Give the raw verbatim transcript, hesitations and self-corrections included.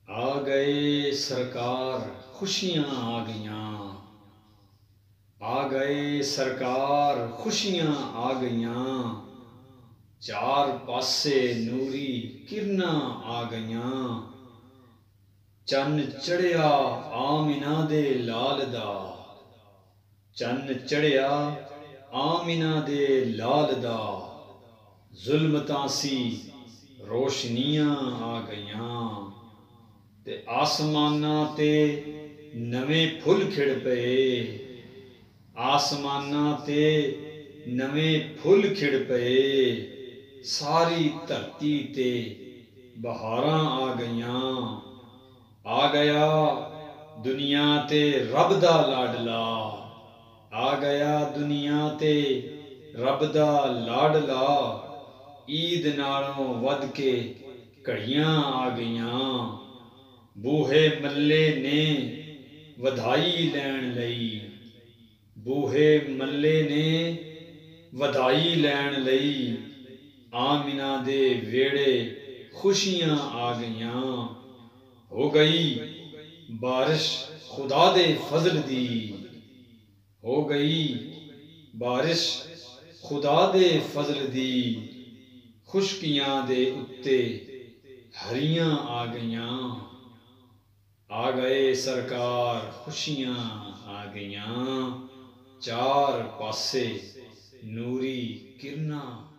आ गए सरकार खुशियाँ आ गईयां, आ गए सरकार खुशियाँ आ गईयां, चार पासे नूरी किरना आ गईयां। चन्न चढ़िया आमिना दे लाल दा, चन्न चढ़िया आमिना दे लाल दा, जुल्मतां सी रोशनियां आ गईयां। ते आसमानां ते नवें फुल खिड़ पए, आसमानां ते नवें फुल खिड़ पए, सारी धरती ते बहारां आ गईयां। आ गया दुनिया ते रब दा लाडला, आ गया दुनिया ते रब दा लाडला, ईद नालों वध के घड़ियां आ गईयां। बूहे मल्ले ने वधाई लैण लई, बूहे मल्ले ने वधाई लैण लई, आमिना दे वेड़े खुशियां आ गईयां। हो गई बारिश खुदा दे फजल दी, हो गई बारिश खुदा दे फजल दी, खुशकियां दे उत्ते हरियां आ गईयां। आ गए सरकार खुशियाँ आ गईयां, चार पासे नूरी किरना